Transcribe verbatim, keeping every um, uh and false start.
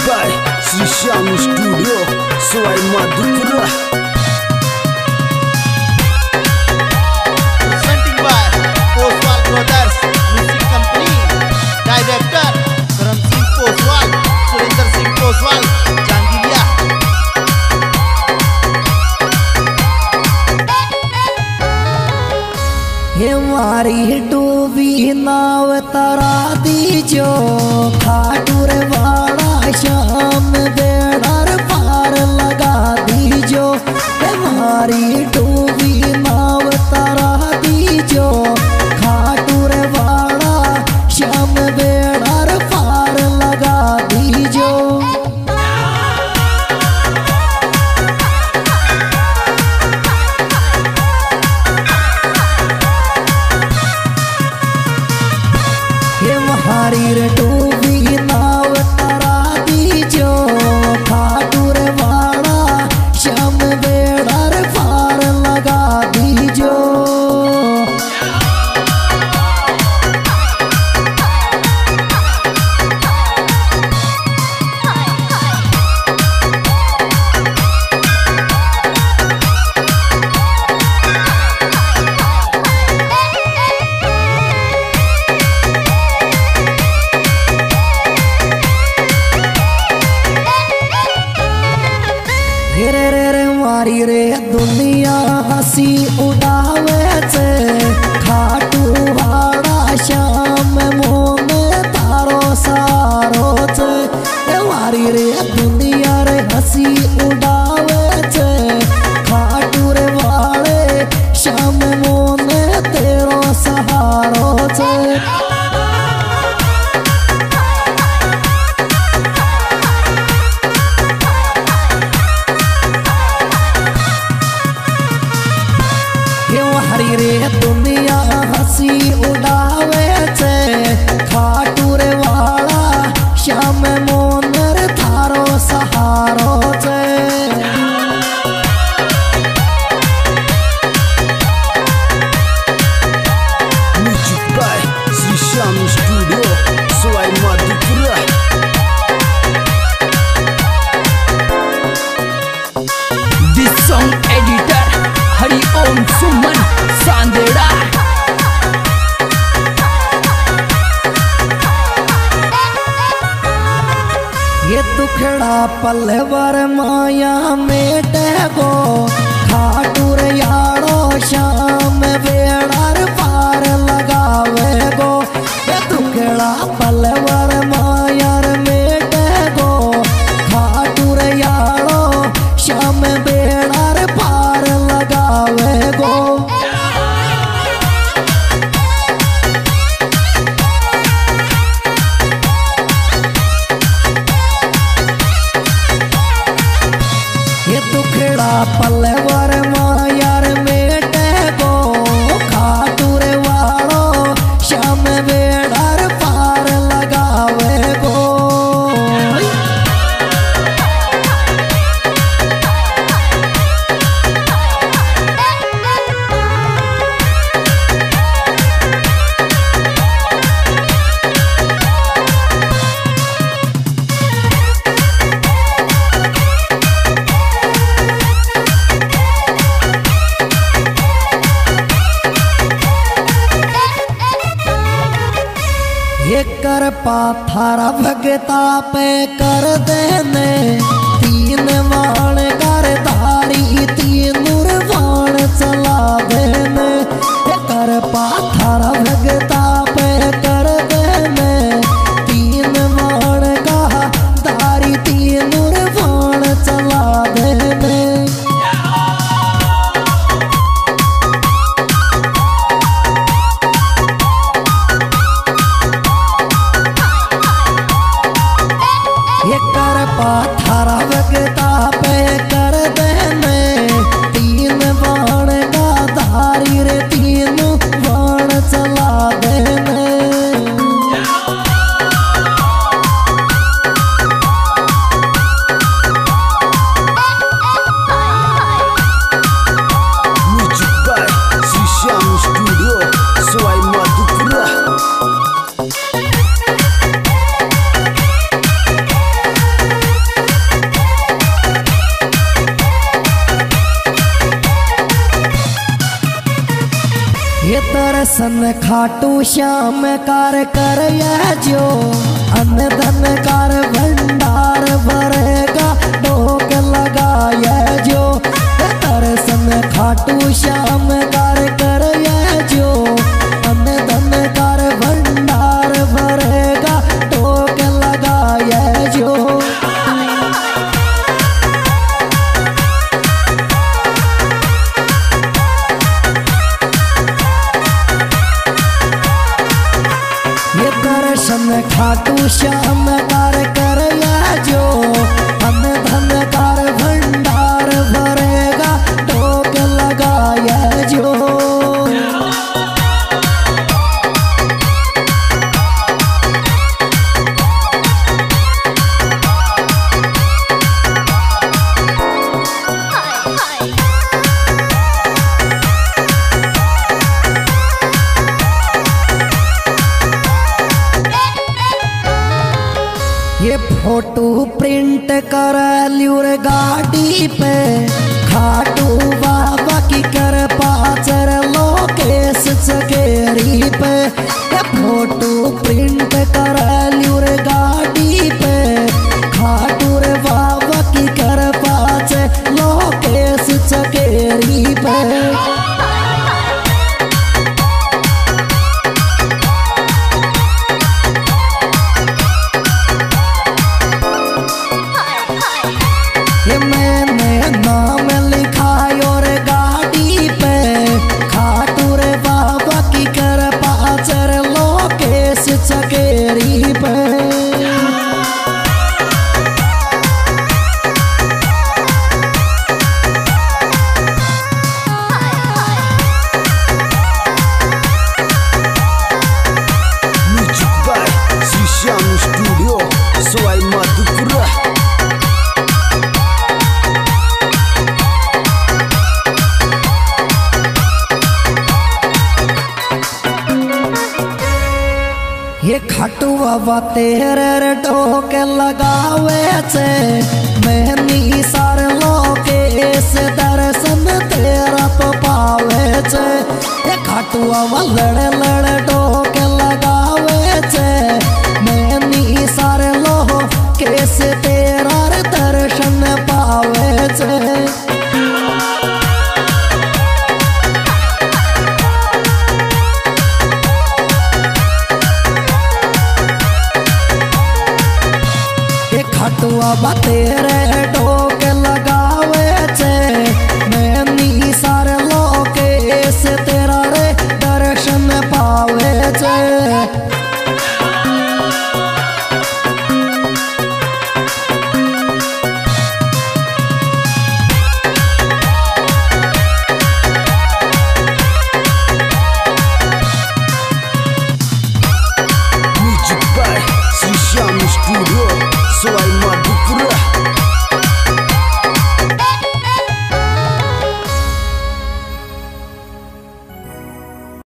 by Sri Shyam Studio, Sawai Madhupura. Presenting by Poswal Brothers Music Company. Director Karan Singh Poswal, Surinder Singh Poswal, Jangiria. ये मारी डूबी नाव तरा दीजो खाटूर वाड़ा शाम बेड़ार पार लगा दीजो। ये मारी डूबी नाव तरा दीजो खाटूर वाड़ा शाम बेड़ार पार लगा दीजो। हरी रे डूबी नाव तरा दीजो खाटूर वाड़ा श्याम बेड़ार पार लगा दीजो। रे रे रे मारी रे दुनिया हंसी उड़ावे से खाटू वाड़ा श्याम मोम तारो सारो से। मारी रे दुनिया रे हंसी उड़ावे से खाटू रे वाड़े श्याम मोम तेरो सहारो से। हरी रे दुनिया हंसी उड़ावे से खाटूर वाड़ा श्याम मोनर थारो सहारो से। Music by Sri Shyam Studio, Sawai Madhupura. This song editor Hari Om Suman Sandera. ये दुखड़ा पलवर माया मेट गो खाटूर यारो श्याम बेड़ार पार लगावे गो। ये दुखड़ा पलवर माया मेट गो खाटूर यारो श्याम बेड़ार पार लगावे गो। ये दुखड़ा पलवर मायार मेट गो खाटूर वाड़ो श्याम बेड़ार पार लगावे गो। ये कर पाथारा भगता पे कर देने तीन वाण कर धारी तीन वाण चला देने। ये कर पाथारा भगता पे कर देने तीन वाण का धारी तीन वाण चला देने। ये कर पाथारा भगता पे कर देने तीन बाण का धारी रे तीन बाण चला देने। Music by Sri Shyam Studio, Sawai Madhupura. दर्शन खाटू श्याम कार कर जो अन्न धन कार भंडार भरेगा डोक लगाया जो दर्शन खाटू श्याम कार कर जो अन्न धन कार भंडार भरेगा डोक लगाया जो दर्शन खाटू श्याम कार कर जो अन्न धन कार भंडार भरेगा डोक लगाया जो ये फोटो प्रिंट कर ल्यूर गाड़ी पे खाटू बाबा की कर पाचर लोकेश चकेरी पे ये फोटो प्रिंट कर ल्यूर गाड़ी पे खाटू रे बाबा की कर पाचर लोकेश चकेरी पे मैंने नाम लिखा और गाड़ी पे खाटू रे बाबा की कर पाचर लोकेश चकेरी पे music by Shyam Studio Sawai Madhopur. ये खटुआ तेरे डोके लगावे छे मैनी सार लोके इस दर्शन तेरा तो पावे छे ये खटुआ लड़ लड़ डोके लगावे छे मैनी सार लोके इस तेरा दर्शन पावे छे खटुआ तेरे